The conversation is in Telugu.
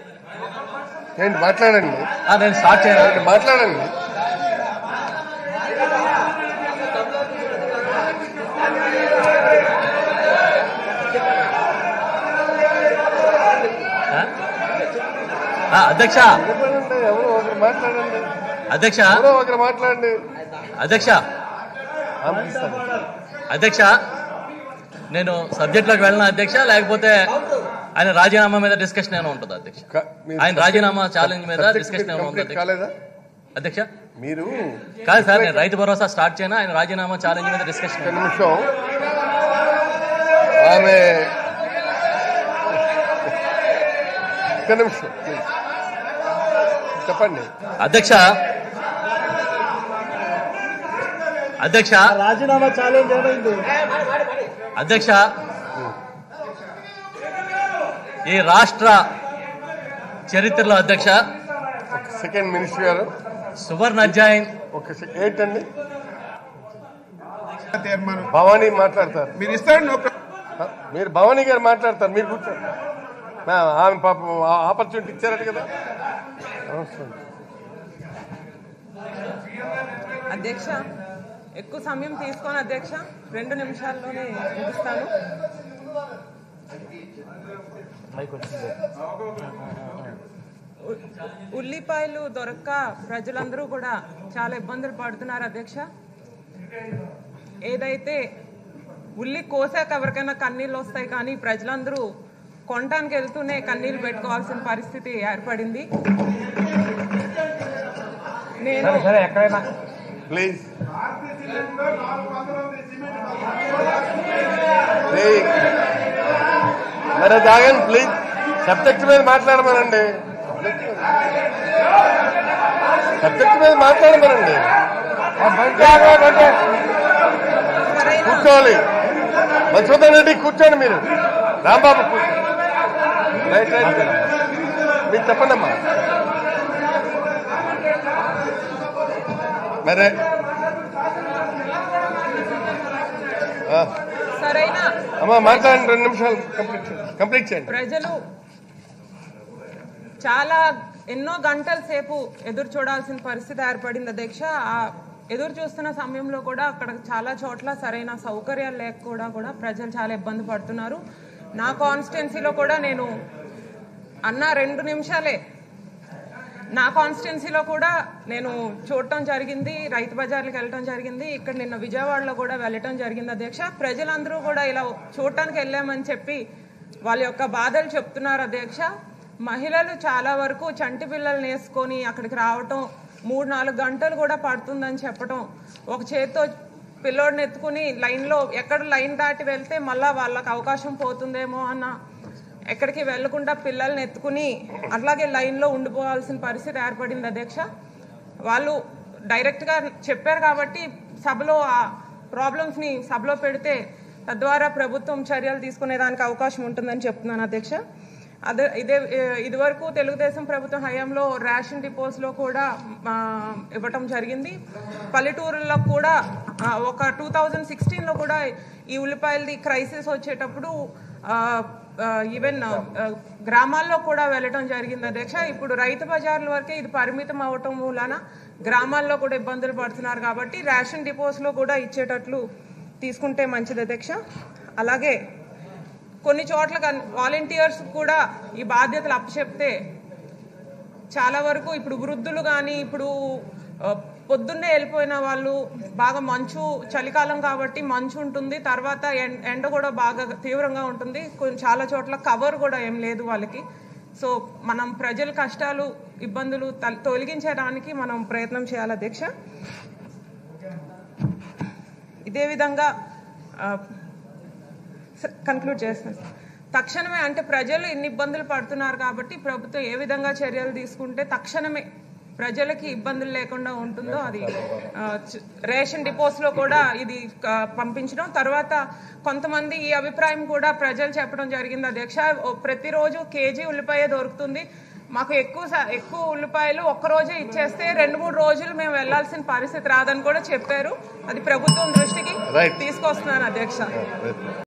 ఏంటి మాట్లాడండి. నేను స్టార్ట్ చేయాలి. మాట్లాడండి. అధ్యక్ష ఎవరో ఒకరు మాట్లాడండి. అధ్యక్ష ఎవరో ఒకరు మాట్లాడండి. అధ్యక్ష అధ్యక్ష నేను సబ్జెక్ట్లోకి వెళ్ళిన అధ్యక్ష, లేకపోతే ఆయన రాజీనామా మీద డిస్కషన్ ఏమైనా ఉంటుందా అధ్యక్ష? ఆయన రాజీనామా ఛాలెంజ్ మీద డిస్కషన్ ఏమైనా ఉంటుంది అధ్యక్ష? మీరు కాదు సార్, నేను రైతు భరోసా స్టార్ట్ చేయను, ఆయన రాజీనామా ఛాలెంజ్ మీద డిస్కషన్. నిమిషం ఆమె నిమిషం చెప్పండి అధ్యక్ష. అధ్యక్ష రాజీనామా ఛాలెంజ్ ఏమైంది అధ్యక్ష? ఈ రాష్ట్ర చరిత్రలో అధ్యక్ష సెకండ్ మినిస్టర్ గారు సువర్ణ అధ్యాయం ఏంటండి భవానీ మాట్లాడతారు. మీరు ఇస్తారండి. మీరు భవానీ గారు మాట్లాడతారు, మీరు కూర్చోండి. ఆమె పాపం ఆపర్చునిటీ ఇచ్చారట కదా. అధ్యక్ష ఎక్కువ సమయం తీసుకోను అధ్యక్ష, 2 నిమిషాల్లోనే ముగిస్తాను. ఉల్లిపాయలు దొరక్క ప్రజలందరూ కూడా చాలా ఇబ్బందులు పడుతున్నారు అధ్యక్ష. ఏదైతే ఉల్లి కోసాక ఎవరికైనా కన్నీళ్ళు వస్తాయి, కానీ ప్రజలందరూ కొనడానికి వెళ్తూనే కన్నీళ్ళు పెట్టుకోవాల్సిన పరిస్థితి ఏర్పడింది. నేను ప్లీజ్ మరి దాగండి ప్లీజ్. సబ్జెక్ట్ మీద మాట్లాడమనండి. సబ్జెక్ట్ మీద మాట్లాడమనండి. కూర్చోవాలి. మధుసూదన్ రెడ్డి కూర్చోండి. మీరు రాంబాబు కూర్చోండి. రైట్ రైట్ మీరు చెప్పండి అమ్మా. మరే సరైన అమ్మా మాట్లాడండి. 2 నిమిషాలు కంప్లీట్ చేయండి. ప్రజలు చాలా ఎన్నో గంటల సేపు ఎదురు చూడాల్సిన పరిస్థితి ఏర్పడింది అధ్యక్ష. ఆ ఎదురు చూస్తున్న సమయంలో కూడా అక్కడ చాలా చోట్ల సరైన సౌకర్యాలు లేక కూడా ప్రజలు చాలా ఇబ్బంది పడుతున్నారు. నా కాన్స్టిట్యున్సీలో కూడా నేను అన్న 2 నిమిషాలే నా కాన్స్టిట్యున్సీలో కూడా నేను చూడటం జరిగింది, రైతు బజార్లకు వెళ్ళటం జరిగింది. ఇక్కడ నిన్న విజయవాడలో కూడా వెళ్ళటం జరిగింది అధ్యక్ష. ప్రజలందరూ కూడా ఇలా చూడటానికి వెళ్ళామని చెప్పి వాళ్ళ యొక్క బాధలు చెప్తున్నారు అధ్యక్ష. మహిళలు చాలా వరకు చంటి పిల్లల్ని వేసుకొని అక్కడికి రావటం 3-4 గంటలు కూడా పడుతుందని చెప్పటం, ఒక చేత్తో పిల్లోడిని ఎత్తుకుని లైన్లో ఎక్కడ లైన్ దాటి వెళ్తే మళ్ళా వాళ్ళకి అవకాశం పోతుందేమో అన్న ఎక్కడికి వెళ్లకుండా పిల్లల్ని ఎత్తుకుని అట్లాగే లైన్లో ఉండిపోవాల్సిన పరిస్థితి ఏర్పడింది అధ్యక్ష. వాళ్ళు డైరెక్ట్గా చెప్పారు కాబట్టి సభలో ఆ ప్రాబ్లమ్స్ని సభలో పెడితే తద్వారా ప్రభుత్వం చర్యలు తీసుకునేదానికి అవకాశం ఉంటుందని చెప్తున్నాను అధ్యక్ష. ఇదివరకు తెలుగుదేశం ప్రభుత్వం హయాంలో రేషన్ డిపోస్లో కూడా ఇవ్వటం జరిగింది. పల్లెటూరుల్లో కూడా ఒక 2016లో కూడా ఈ ఉల్లిపాయలది క్రైసిస్ వచ్చేటప్పుడు ఈవెన్ గ్రామాల్లో కూడా వెళ్ళటం జరిగింది అధ్యక్ష. ఇప్పుడు రైతు బజార్ల వరకే ఇది పరిమితం అవ్వటం మూలాన గ్రామాల్లో కూడా ఇబ్బందులు పడుతున్నారు కాబట్టి రేషన్ డిపోస్లో కూడా ఇచ్చేటట్లు తీసుకుంటే మంచిది అధ్యక్ష. అలాగే కొన్ని చోట్ల వాలంటీర్స్ కూడా ఈ బాధ్యతలు అప్పచెప్తే చాలా వరకు ఇప్పుడు వృద్ధులు కానీ ఇప్పుడు పొద్దున్నే వెళ్ళిపోయిన వాళ్ళు బాగా మంచు చలికాలం కాబట్టి మంచు ఉంటుంది, తర్వాత ఎండ కూడా బాగా తీవ్రంగా ఉంటుంది, చాలా చోట్ల కవర్ కూడా ఏం లేదు వాళ్ళకి. సో మనం ప్రజల కష్టాలు ఇబ్బందులు తొలగించడానికి మనం ప్రయత్నం చేయాలి అధ్యక్ష. ఇదే విధంగా కన్క్లూడ్ చేస్తాను. తక్షణమే అంటే ప్రజలు ఇన్ని ఇబ్బందులు పడుతున్నారు కాబట్టి ప్రభుత్వం ఏ విధంగా చర్యలు తీసుకుంటే తక్షణమే ప్రజలకి ఇబ్బందులు లేకుండా ఉంటుందో అది రేషన్ డిపోస్లో కూడా ఇది పంపించడం. తర్వాత కొంతమంది ఈ అభిప్రాయం కూడా ప్రజలు చెప్పడం జరిగింది అధ్యక్ష. ప్రతిరోజు కేజీ ఉల్లిపాయ దొరుకుతుంది, మాకు ఎక్కువ ఉల్లిపాయలు ఒక్కరోజే ఇచ్చేస్తే 2-3 రోజులు మేము వెళ్లాల్సిన పరిస్థితి రాదని కూడా చెప్పారు. అది ప్రభుత్వం దృష్టికి తీసుకొస్తున్నాను అధ్యక్ష.